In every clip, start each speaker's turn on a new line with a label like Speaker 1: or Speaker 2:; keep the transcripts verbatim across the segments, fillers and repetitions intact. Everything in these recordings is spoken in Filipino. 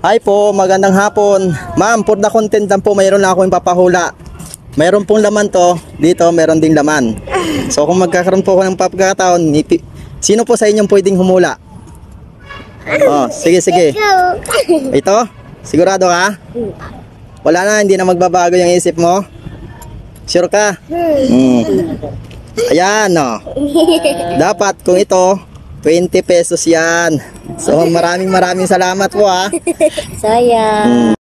Speaker 1: Hi po, magandang hapon. Ma'am, for the content lang po, mayroon lang akong papahula. Mayroon pong laman to, dito mayroon ding laman. So kung magkakaroon po ako ng pagkakataon, sino po sa inyong pwedeng humula? Oh, sige, sige. Ito? Sigurado ka? Wala na, hindi na magbabago yung isip mo? Sure ka? Hmm. Ayan, no. Dapat kung ito, twenty pesos yan. So maraming maraming salamat po ha.
Speaker 2: Sayang.
Speaker 1: Hmm.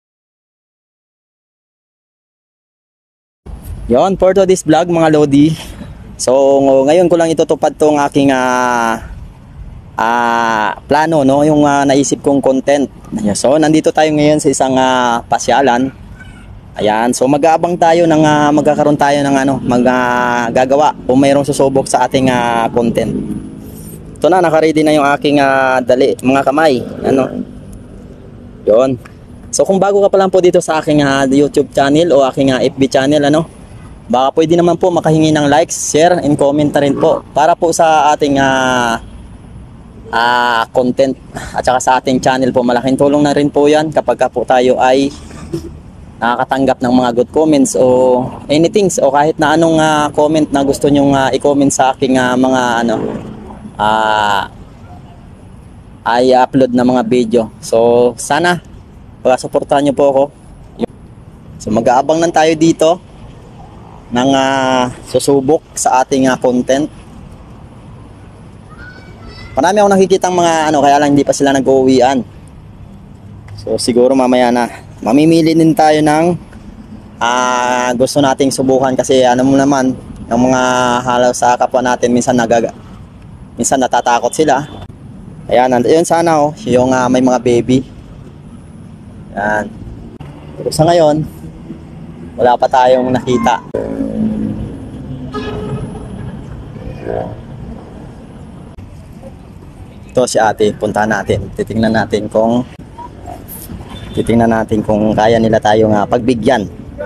Speaker 1: Yon, for to this vlog mga Lodi. So ngayon ko lang itutupad tong aking uh, uh, plano, no, yung uh, naisip kong content. So nandito tayo ngayon sa isang uh, pasyalan. Ayan, so mag-aabang tayo ng uh, magkakaroon tayo ng ano, magagawa uh, o mayroong susubok sa ating uh, content. Ito na, naka-ready na yung aking uh, dali, mga kamay. Ano? Yon. So kung bago ka pa lang po dito sa aking uh, YouTube channel o aking uh, F B channel, ano, baka pwede naman po makahingi ng likes, share, and comment na rin po para po sa ating uh, uh, content at saka sa ating channel po. Malaking tulong na rin po yan kapag ka po tayo ay nakakatanggap ng mga good comments o anything o kahit na anong uh, comment na gusto nyong uh, i-comment sa aking uh, mga ano uh, ay upload na mga video. So sana pagsuportahan nyo po ako. So mag-aabang lang tayo dito ng uh, susubok sa ating uh, content. Marami ako nakikitang mga ano, kaya lang hindi pa sila nag-uwian. So siguro mamaya na mamimili din tayo ng uh, gusto nating subukan kasi ano mo naman ng mga halaw sa kapwa natin minsan nagaga minsan natatakot sila. Ayan, yun sana oh, yung uh, may mga baby. Ayan. Pero sa ngayon wala pa tayong nakita. Ito si ate, puntahan natin. Titingnan natin kung titingnan natin kung kaya nila tayong uh, pagbigyan.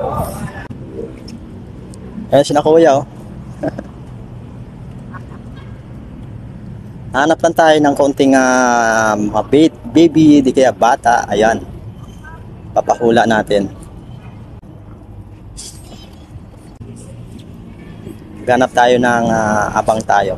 Speaker 1: Ayan si na kuya oh. Hanap lang tayo ng konting uh, baby, di kaya bata. Ayan, papahula natin. Ganap tayo ng uh, abang tayo.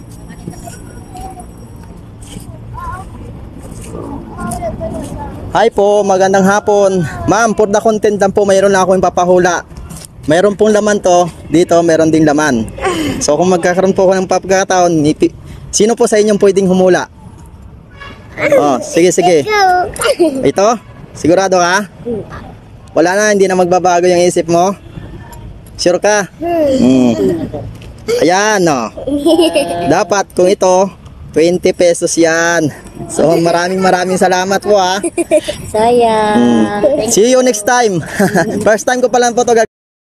Speaker 1: Hi po, magandang hapon. Ma'am, for the content lang po, mayroon lang akong papahula. Mayroon pong laman to, dito mayroon ding laman. So kung magkakaroon po ako ng pagkakataon, sino po sa inyong pwedeng humula? Oh, sige, sige. Ito? Sigurado ka? Wala na, hindi na magbabago yung isip mo? Sure ka? Hmm. Ayan, no. Dapat kung ito, twenty pesos yan. So maraming maraming salamat po ha.
Speaker 2: Sayang.
Speaker 1: Hmm. See you next time. First time ko pa lang po to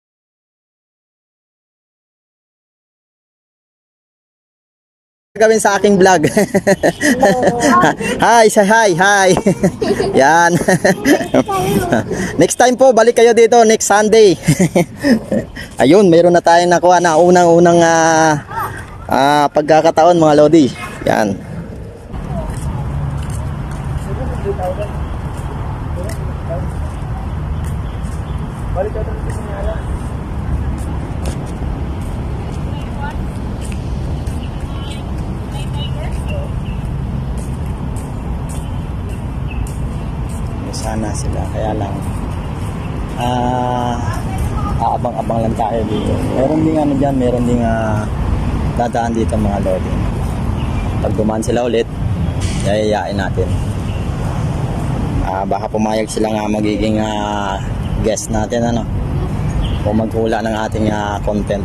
Speaker 1: gawin sa aking vlog. Hi, say hi, hi. Yan. Next time po, balik kayo dito next Sunday. Ayun, mayroon na tayong nakuha na unang-unang uh, uh, pagkakataon mga Lodi. Yan. Balik ka dito sa nyala. Sana sila, kaya lang ah uh, aabang-abang lang tayo dito. Meron din ano dyan, meron din uh, dadaan dito mga Lodi. Pag dumaan sila ulit, yayayain natin. Uh, baka pumayag sila nga magiging uh, guest natin ano, o maghula ng ating uh, content.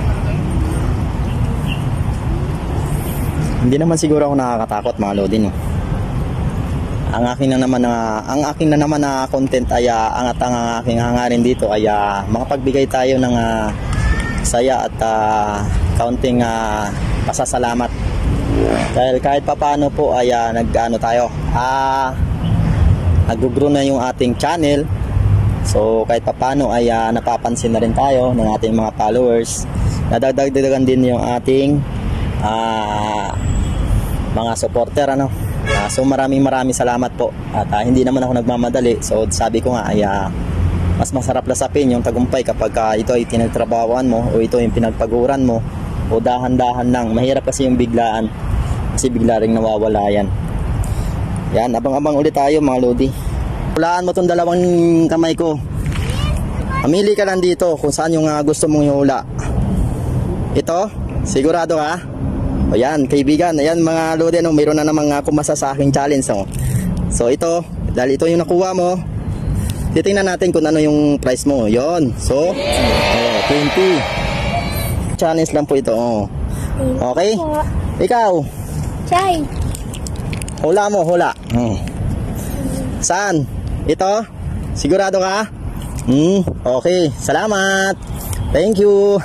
Speaker 1: Hindi naman siguro ako nakakatakot mga Lodi, no? Ang aking na naman na ang aking na naman na content ay uh, angat ang aking hangarin dito ay uh, makapagbigay tayo ng uh, saya at uh, kaunting uh, pasasalamat. Dahil kahit papaano po ay uh, nag-ano tayo, ah uh, nag-grow na yung ating channel. So kahit papaano ay uh, napapansin na rin tayo ng ating mga followers. Nadagdagan din yung ating uh, mga supporter ano. Uh, Ah, so maraming maraming salamat po. At ah, hindi naman ako nagmamadali. So sabi ko nga ay ah, mas masarap lasapin yung tagumpay kapag ah, ito ay tinagtrabawan mo o ito yung pinagpaguran mo o dahan-dahan lang. Mahirap kasi yung biglaan. Kasi bigla ring nawawala yan. Yan, abang-abang ulit tayo mga lodi. Hulaan mo tong dalawang kamay ko. Mamili ka lang dito kung saan yung uh, gusto mong ihula. Ito, sigurado ka? O yan, kaibigan, ayan mga lodi, ano, mayroon na namang uh, kumasa sa aking challenge. No? So ito, dahil ito yung nakuha mo, titingnan natin kung ano yung price mo. Yon, so, oh, twenty. Challenge lang po ito. Oh. Okay? Ikaw?
Speaker 2: Chay.
Speaker 1: Hula mo, hula. Hmm. Saan? Ito? Sigurado ka? Hmm, okay. Salamat. Thank you.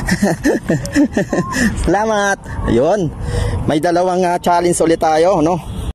Speaker 1: Salamat. Ayun. May dalawang uh, challenge ulit tayo, no?